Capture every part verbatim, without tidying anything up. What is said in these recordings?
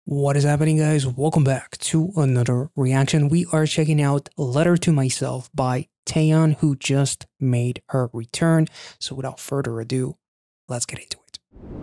What is happening, guys? Welcome back to another reaction. We are checking out Letter to Myself by Taeyeon, who just made her return. So without further ado, let's get into it.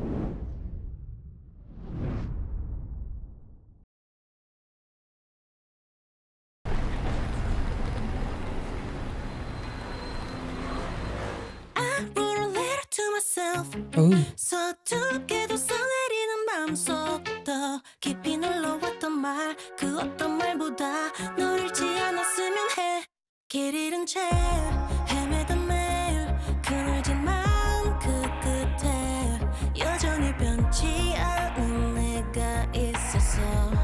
I wrote a letter to myself. Oh. 서투게도 써내리는 마음속 더 깊이 눌러왔던 말 그 어떤 말보다 널 잃지 않았으면 해 길 잃은 채 헤매던 매일 그늘진 마음 그 끝에 여전히 변치 않은 내가 있었어.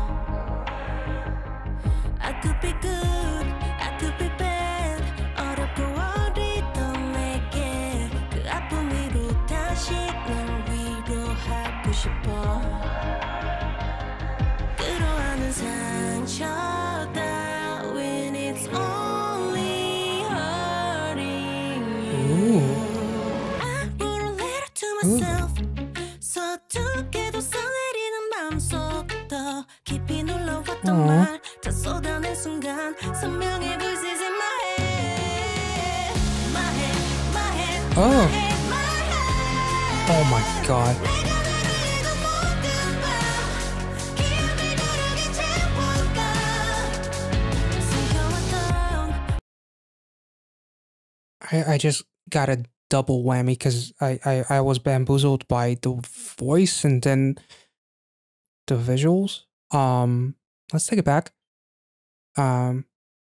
I could be good, I could be bad. 어렵고 어리던 내게 그 아픔 위로 다시 널 위로하고 싶어. 끌어안은 상처 따윈 it's only hurting you. I wrote a letter to myself. 서투게도 써내리는 마음속 더 깊이 눌러왔던 말 다 쏟아낸 순간 선명해 voices in my head. My head, my head, Oh. my head, my head. Oh my god. 내가 너를 잃고 모든 밤 기억을 고르게 채울까 숨겨왔던 I, I just got a double whammy because I, I, I was bamboozled by the voice and then the visuals. Um, let's take it back. Um,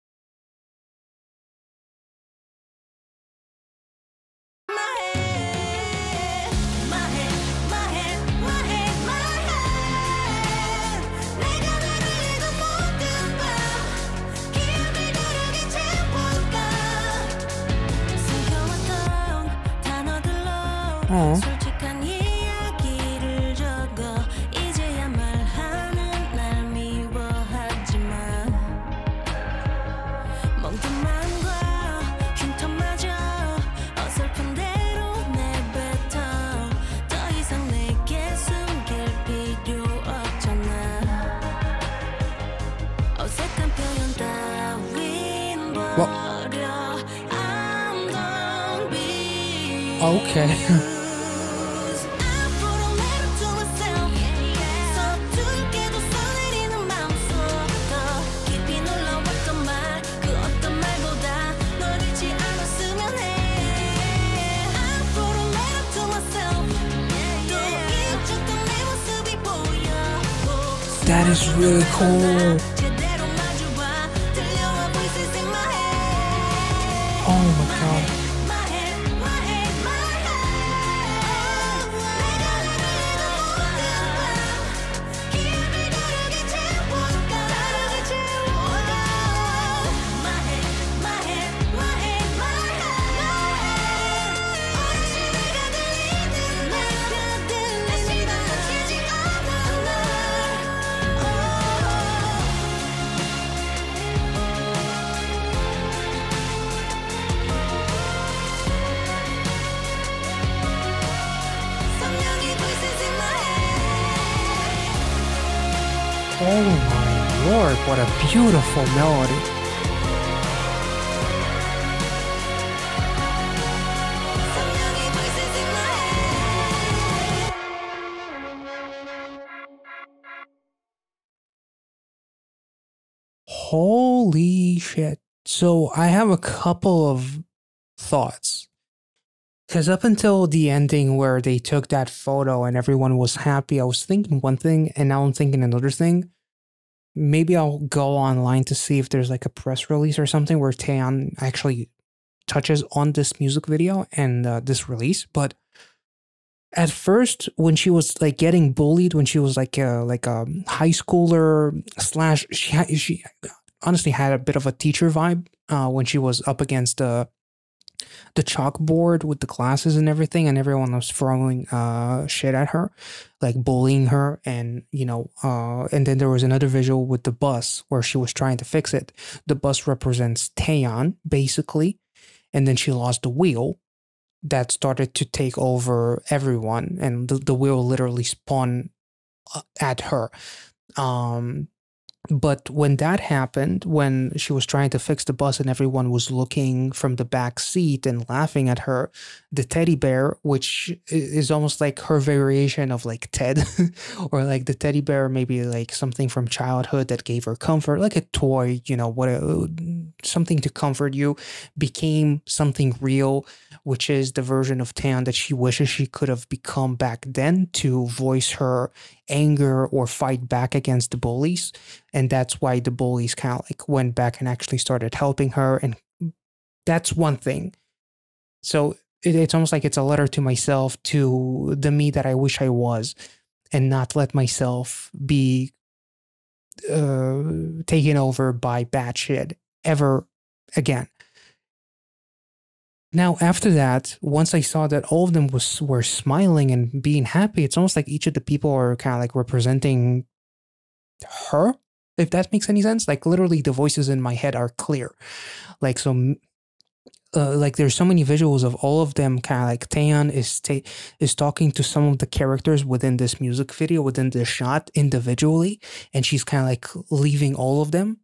my head, my head, my head, my head, my head. 내가 너를 잃고 모든 밤 기억을 고르게 채울까 숨겨왔던 단어들로 어. 솔직한 이야기를 적어 이제야 말하는 날 미워하지만 멍든 마음과 흉터마저 어설픈 대로 내뱉어 더 이상 내게 숨길 필요 없잖아. 어색한 표현 따윈 버려. I'm done being okay. That is really cool. Oh my god. Oh my lord, what a beautiful melody. Holy shit. So I have a couple of thoughts. Because up until the ending where they took that photo and everyone was happy, I was thinking one thing and now I'm thinking another thing. Maybe I'll go online to see if there's like a press release or something where Taeyeon actually touches on this music video and uh, this release. But at first, when she was like getting bullied, when she was like a, like a high schooler slash, she, had, she honestly had a bit of a teacher vibe uh, when she was up against the the chalkboard with the classes and everything, and everyone was throwing uh shit at her, like bullying her, and you know uh and then there was another visual with the bus where she was trying to fix it. The bus represents Taeyeon basically, and then she lost the wheel that started to take over everyone, and the, the wheel literally spun at her. Um, but when that happened, when she was trying to fix the bus and everyone was looking from the back seat and laughing at her, the teddy bear, which is almost like her variation of like Ted, or like the teddy bear, maybe like something from childhood that gave her comfort, like a toy, you know, what something to comfort you, became something real, which is the version of Taeyeon that she wishes she could have become back then to voice her anger or fight back against the bullies. And that's why the bullies kind of like went back and actually started helping her. And that's one thing. So it, it's almost like it's a letter to myself, to the me that I wish I was, and not let myself be uh, taken over by bad shit ever again. Now, after that, once I saw that all of them was were smiling and being happy, it's almost like each of the people are kind of like representing her, if that makes any sense. Like literally the voices in my head are clear. Like, so uh, like there's so many visuals of all of them kind of like Taeyeon is, ta is talking to some of the characters within this music video, within this shot individually, and she's kind of like leaving all of them.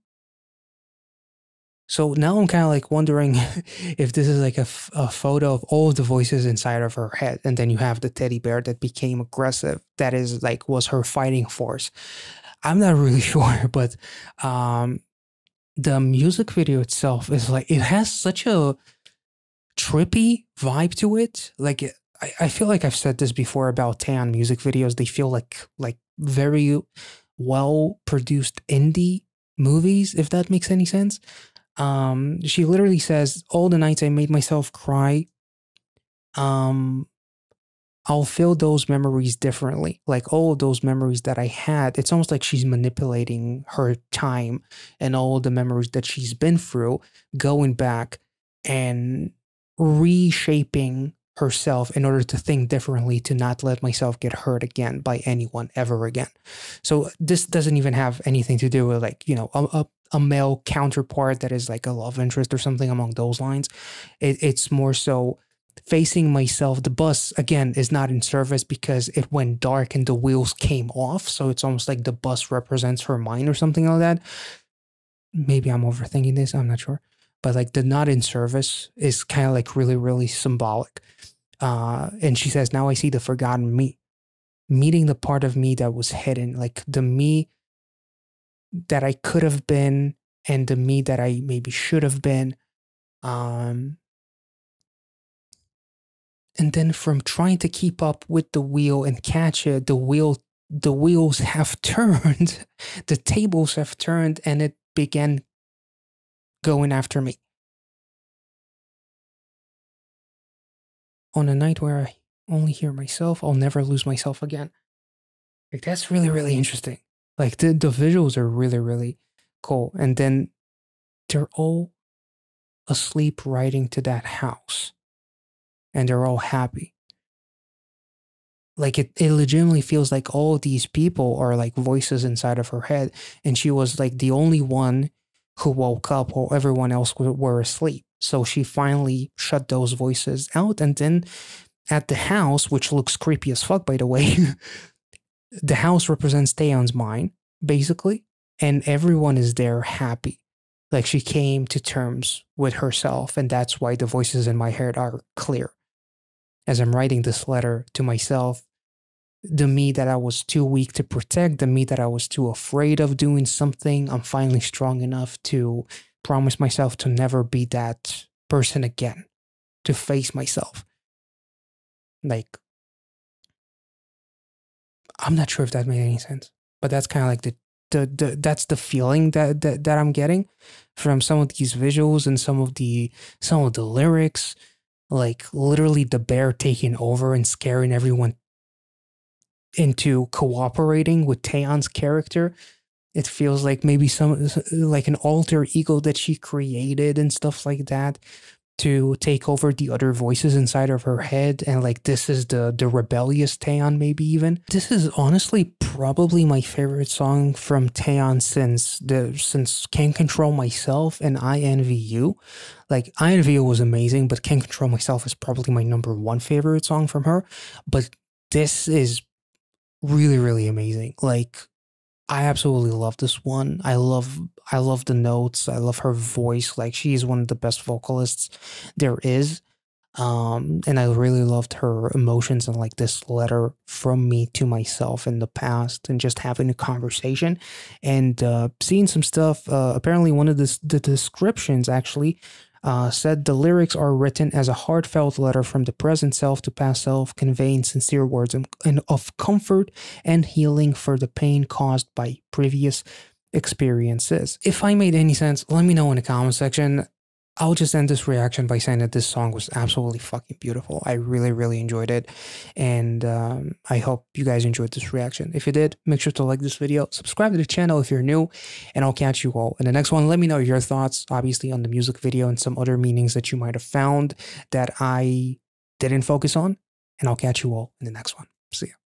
So now I'm kind of like wondering if this is like a, f a photo of all of the voices inside of her head. And then you have the teddy bear that became aggressive. That is like, was her fighting force. I'm not really sure, but um, the music video itself is like, it has such a trippy vibe to it. Like, it, I, I feel like I've said this before about Taeyeon music videos. They feel like, like very well produced indie movies, if that makes any sense. Um, she literally says, all the nights I made myself cry, um, I'll feel those memories differently. Like all of those memories that I had, it's almost like she's manipulating her time and all the memories that she's been through, going back and reshaping herself in order to think differently, to not let myself get hurt again by anyone ever again. So this doesn't even have anything to do with like, you know, a, a a male counterpart that is like a love interest or something along those lines. It, it's more so facing myself. The bus, again, is not in service because it went dark and the wheels came off. So it's almost like the bus represents her mind or something like that. Maybe I'm overthinking this. I'm not sure. But like the not in service is kind of like really, really symbolic. Uh, and she says, now I see the forgotten me. Meeting the part of me that was hidden. Like the me that I could have been and the me that I maybe should have been. Um, and then from trying to keep up with the wheel and catch it, the wheel, the wheels have turned, the tables have turned, and it began going after me. On a night where I only hear myself, I'll never lose myself again. Like, that's really, really interesting. Like the, the visuals are really, really cool. And then they're all asleep riding to that house. And they're all happy. Like it, it legitimately feels like all of these people are like voices inside of her head. And she was like the only one who woke up while everyone else were, were asleep. So she finally shut those voices out. And then at the house, which looks creepy as fuck, by the way, the house represents Taeyeon's mind, basically, and everyone is there happy. Like she came to terms with herself, and that's why the voices in my head are clear. As I'm writing this letter to myself, the me that I was too weak to protect, the me that I was too afraid of doing something, I'm finally strong enough to promise myself to never be that person again, to face myself. Like, I'm not sure if that made any sense, but that's kind of like the, the, the, that's the feeling that, that, that I'm getting from some of these visuals and some of the, some of the lyrics, like literally the bear taking over and scaring everyone into cooperating with Taeyeon's character. It feels like maybe some, like an alter ego that she created and stuff like that, to take over the other voices inside of her head. And like, this is the the rebellious Taeyeon, maybe even. This is honestly probably my favorite song from Taeyeon since the since Can't Control Myself and I Envy You. Like, I Envy You was amazing, but Can't Control Myself is probably my number one favorite song from her. But this is really, really amazing. Like, I absolutely love this one. I love I love the notes. I love her voice. Like she's one of the best vocalists there is. Um, and I really loved her emotions and like this letter from me to myself in the past and just having a conversation and uh, seeing some stuff. Uh, apparently, one of the, the descriptions actually uh, said the lyrics are written as a heartfelt letter from the present self to past self, conveying sincere words and, and of comfort and healing for the pain caused by previous experiences. If I made any sense, let me know in the comment section. I'll just end this reaction by saying that this song was absolutely fucking beautiful. I really, really enjoyed it. And um, I hope you guys enjoyed this reaction. If you did, make sure to like this video, subscribe to the channel if you're new, and I'll catch you all in the next one. Let me know your thoughts, obviously, on the music video and some other meanings that you might have found that I didn't focus on. And I'll catch you all in the next one. See ya.